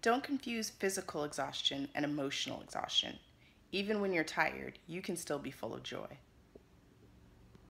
Don't confuse physical exhaustion and emotional exhaustion. Even when you're tired, you can still be full of joy.